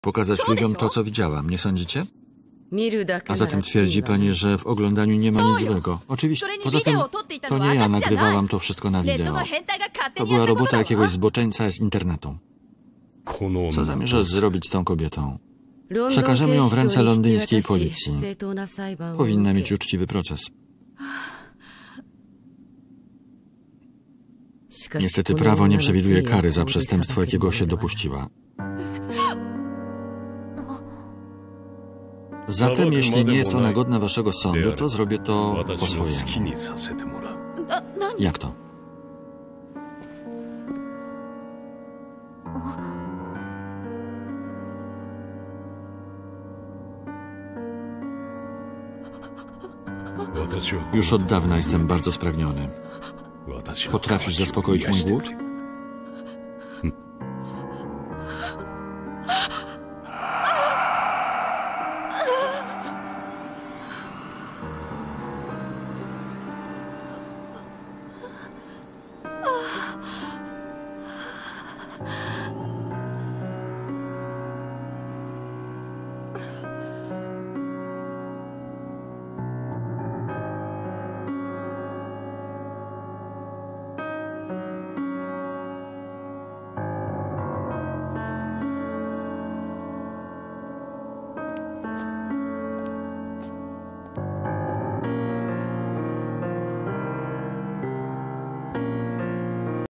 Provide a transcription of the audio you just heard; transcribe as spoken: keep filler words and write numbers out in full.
pokazać ludziom to, co widziałam, nie sądzicie? A A zatem twierdzi pani, że w oglądaniu nie ma nic złego. Oczywiście. Poza tym, to nie ja nagrywałam to wszystko na wideo. To była robota jakiegoś zboczeńca z internetu. Co zamierzasz zrobić z tą kobietą? Przekażemy ją w ręce londyńskiej policji. Powinna mieć uczciwy proces. Niestety prawo nie przewiduje kary za przestępstwo, jakiego się dopuściła. Zatem, jeśli nie jest ona godna waszego sądu, to zrobię to po swojemu. Jak to? Już od dawna jestem bardzo spragniony. Potrafisz zaspokoić mój głód?